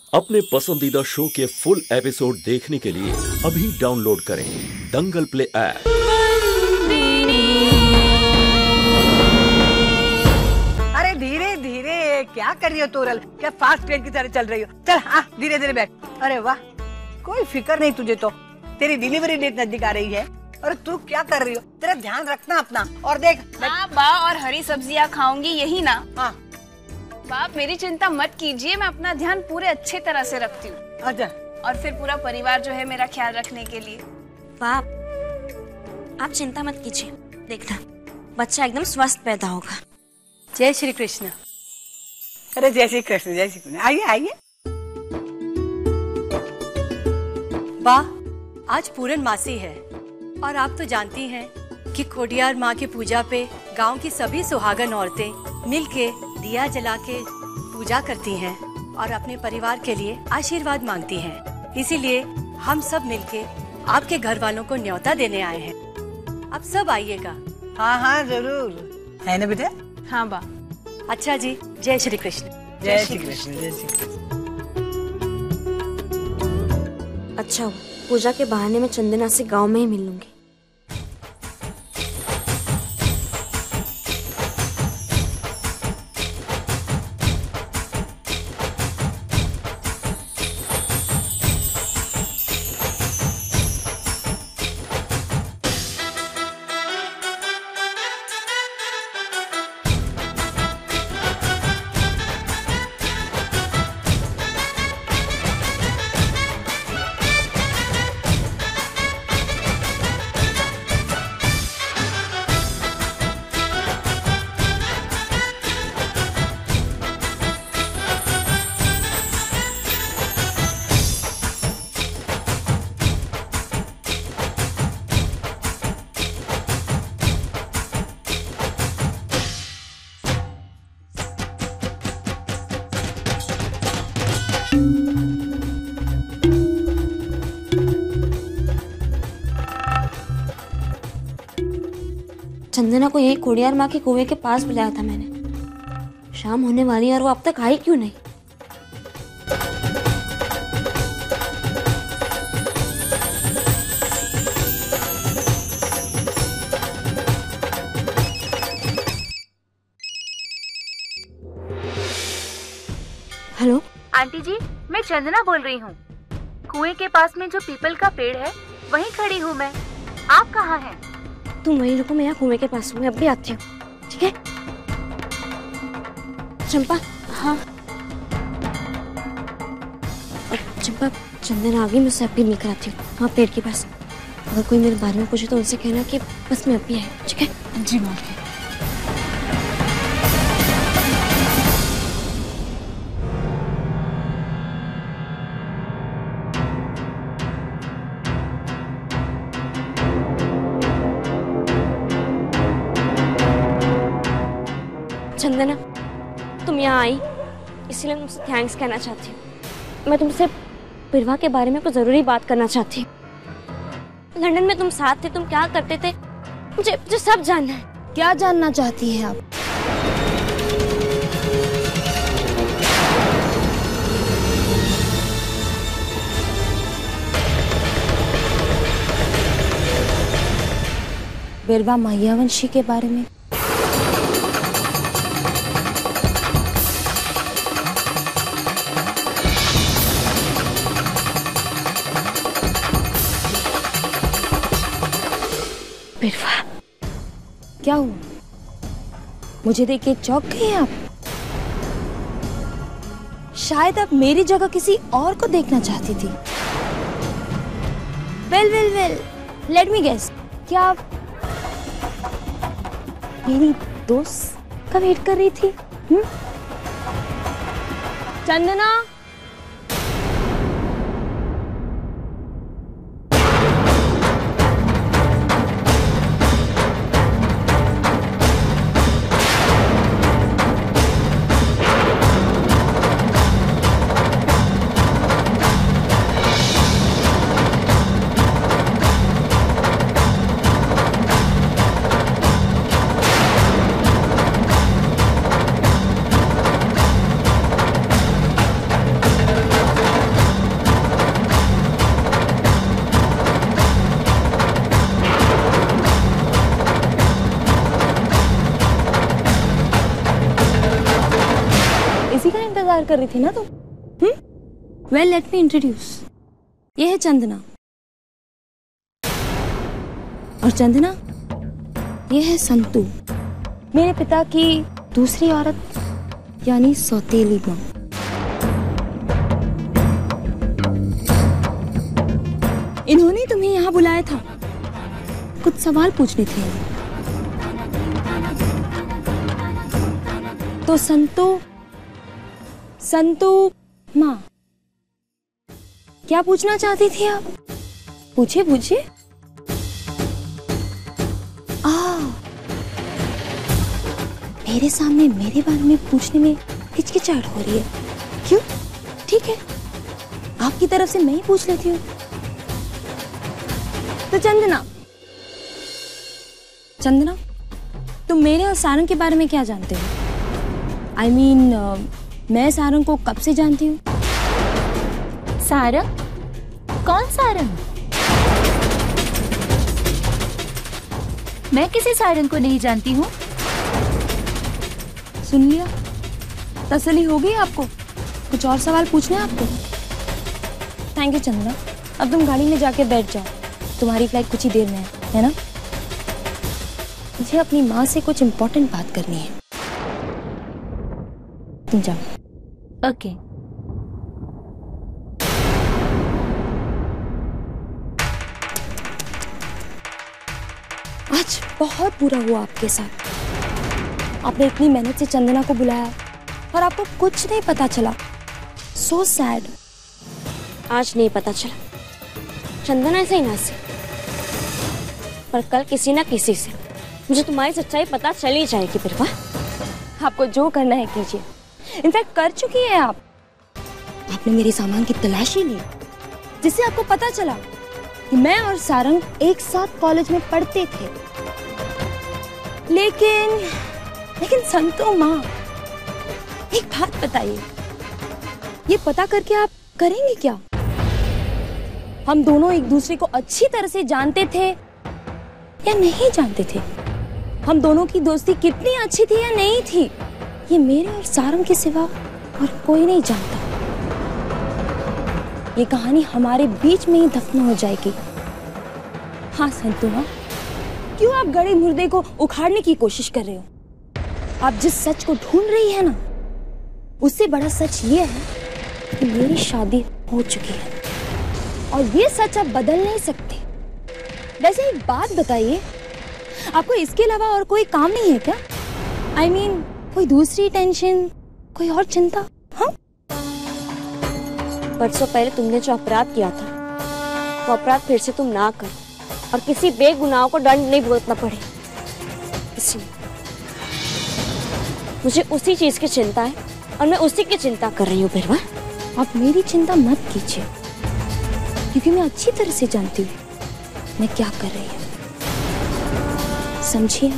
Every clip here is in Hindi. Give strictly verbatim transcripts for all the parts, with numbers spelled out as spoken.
अपने पसंदीदा शो के फुल एपिसोड देखने के लिए अभी डाउनलोड करें दंगल प्ले ऐप। अरे धीरे धीरे क्या कर रही हो तोरल? क्या फास्ट ट्रेन की तरह चल रही हो? चल हाँ धीरे धीरे बैठ। अरे वाह, कोई फिक्र नहीं तुझे तो। तेरी डिलीवरी डेट नजदीक आ रही है और तू क्या कर रही हो? तेरा ध्यान रखना अपना। और देख हाँ बा, और हरी सब्जियाँ खाऊंगी यही ना? हाँ बाप मेरी चिंता मत कीजिए, मैं अपना ध्यान पूरे अच्छे तरह से रखती हूँ। अच्छा। और फिर पूरा परिवार जो है मेरा ख्याल रखने के लिए। बाप आप चिंता मत कीजिए, देखना बच्चा एकदम स्वस्थ पैदा होगा। जय श्री कृष्ण। अरे जय श्री कृष्ण, जय श्री कृष्ण। आइए आइए। वाह, आज पूरन मासी है और आप तो जानती हैं कि खोडियार माँ की पूजा पे गांव की सभी सुहागन औरतें मिलके दिया जला के पूजा करती हैं और अपने परिवार के लिए आशीर्वाद मांगती हैं। इसीलिए हम सब मिलके आपके घर वालों को न्योता देने आए हैं। आप सब आइएगा। हाँ हाँ जरूर, है ना बेटा? हाँ बा। अच्छा जी, जय श्री कृष्ण। जय श्री कृष्ण, जय श्री कृष्ण। अच्छा, पूजा के बहाने में चंदना से गांव में ही मिल लूंगी। चंदना को यही खोडियार माँ के कुएं के पास बुलाया था मैंने। शाम होने वाली है और वो अब तक आई क्यों नहीं? हेलो आंटी जी, मैं चंदना बोल रही हूँ। कुएं के पास में जो पीपल का पेड़ है वहीं खड़ी हूँ मैं। आप कहाँ हैं? तुम वहीं रुको, मैं यहाँ कुएं के पास हूँ, मैं अब भी आती हूँ, ठीक है? चंपा। हाँ चंपा, चंदना आ गई, मैं उसे अब भी मिल कर आती हूँ वहाँ पेड़ के पास। अगर कोई मेरे बारे में पूछे तो उनसे कहना कि बस मैं अब भी आई, ठीक है? जी माँ। चंदना, तुम यहाँ आई इसलिए मैं तुमसे थैंक्स कहना चाहती हूँ। मैं तुमसे बिरवा के बारे में कुछ जरूरी बात करना चाहती हूँ। लंदन में तुम साथ थे, तुम क्या करते थे, मुझे मुझे सब जानना है। क्या जानना चाहती हैं आप? बिरवा माह्यावंशी के बारे में। बिरवा, क्या हुआ? मुझे देख के चौंक गए आप? शायद आप मेरी जगह किसी और को देखना चाहती थी। Well well well, let me guess, क्या आप मेरी दोस्त का वेट कर रही थी? हुँ? चंदना, कर रही थी ना तुम? Hmm well let me introduce, ये है चंदना, और चंदना ये है संतू, मेरे पिता की दूसरी औरत, यानी सौतेली माँ। इन्होंने तुम्हें यहाँ बुलाया था, कुछ सवाल पूछने थे। तो संतू संतू माँ, क्या पूछना चाहती थी आप? पूछिए पूछिए। आ मेरे सामने मेरे बारे में पूछने में हिचकिचाहट हो रही है, क्यों? ठीक है, आपकी तरफ से मैं ही पूछ लेती हूँ। तो चंदना चंदना तुम मेरे और सारंग के बारे में क्या जानते हो? I I mean mean, uh, मैं सारंग को कब से जानती हूँ? सारंग? कौन सारंग? मैं किसी सारंग को नहीं जानती हूँ। सुन लिया, तसल्ली हो गई आपको? कुछ और सवाल पूछने हैं आपको? थैंक यू चंदना, अब तुम गाड़ी में जाके बैठ जाओ, तुम्हारी फ्लाइट कुछ ही देर में है, है ना? मुझे अपनी माँ से कुछ इम्पोर्टेंट बात करनी है, तुम जाओ। ओके। आज बहुत बुरा हुआ आपके साथ। आपने इतनी मेहनत से चंदना को बुलाया और आपको कुछ नहीं पता चला। So sad. आज नहीं पता चला, चंदना ऐसे ही ना से, पर कल किसी ना किसी से मुझे तुम्हारी सच्चाई पता चल ही जाएगी। बिरवा, आपको जो करना है कीजिए, इनफैक्ट कर चुकी है आप। आपने मेरे सामान की तलाशी ली, जिससे आपको पता चला कि मैं और सारंग एक साथ कॉलेज में पढ़ते थे। लेकिन लेकिन संतो माँ, एक बात बताइए, ये पता करके आप करेंगे क्या? हम दोनों एक दूसरे को अच्छी तरह से जानते थे या नहीं जानते थे? हम दोनों की दोस्ती कितनी अच्छी थी या नहीं थी, ये मेरे और सारंग के सिवा और कोई नहीं जानता। ये कहानी हमारे बीच में ही दफन हो जाएगी। हाँ संतु माँ, क्यों आप गड़े मुर्दे को उखाड़ने की कोशिश कर रहे हो? आप जिस सच को ढूंढ रही है ना, उससे बड़ा सच ये है कि मेरी शादी हो चुकी है और ये सच आप बदल नहीं सकते। वैसे एक बात बताइए, आपको इसके अलावा और कोई काम नहीं है क्या? आई I मीन mean, कोई दूसरी टेंशन, कोई और चिंता? हाँ, परसों पहले तुमने जो अपराध किया था, वो अपराध फिर से तुम ना कर और किसी बेगुनाह को दंड नहीं भुगतना पड़े, इसलिए मुझे उसी चीज की चिंता है और मैं उसी की चिंता कर रही हूँ। बिरवा, आप मेरी चिंता मत कीजिए, क्योंकि मैं अच्छी तरह से जानती हूँ मैं क्या कर रही हूँ, समझिए?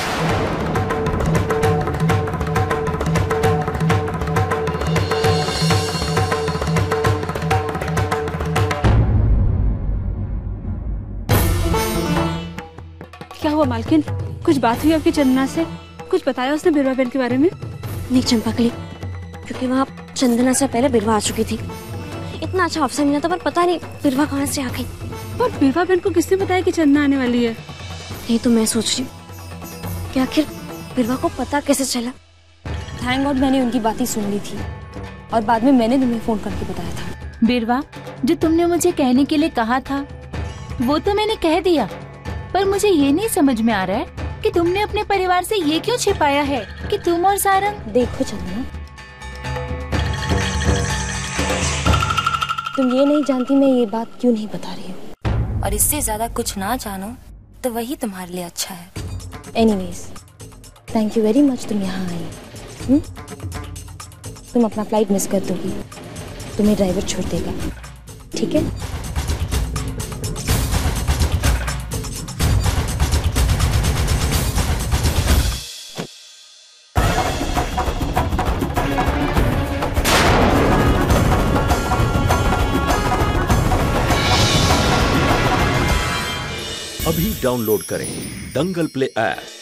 क्या हुआ मालकिन, कुछ बात हुई आपकी चंदना से? कुछ बताया उसने बिरवा बहन के बारे में? नहीं चंपाकली, क्योंकि वहाँ चंदना से पहले बिरवा आ चुकी थी। इतना अच्छा अवसर मिला था, पर पता नहीं बिरवा कहाँ से आ गई। पर बिरवा बहन को किसने बताया कि चंदना आने वाली है? यही तो मैं सोच रही हूँ कि आखिर बिरवा को पता कैसे चला। थैंक गॉड मैंने उनकी बातें सुन ली थी और बाद में मैंने तुम्हें फोन करके बताया था। बिरवा, जो तुमने मुझे कहने के लिए कहा था वो तो मैंने कह दिया, पर मुझे ये नहीं समझ में आ रहा है कि तुमने अपने परिवार से ये क्यों छिपाया है कि तुम और सारंग। देखो चंदना, तुम ये नहीं जानती मैं ये बात क्यों नहीं बता रही हूँ, और इससे ज्यादा कुछ ना जानो तो वही तुम्हारे लिए अच्छा है। Anyways, thank you very much, तुम यहाँ आई। हुँ? तुम अपना फ्लाइट मिस कर दोगी, तुम्हें ड्राइवर छोड़ देगा, ठीक है? अभी डाउनलोड करें दंगल प्ले ऐप।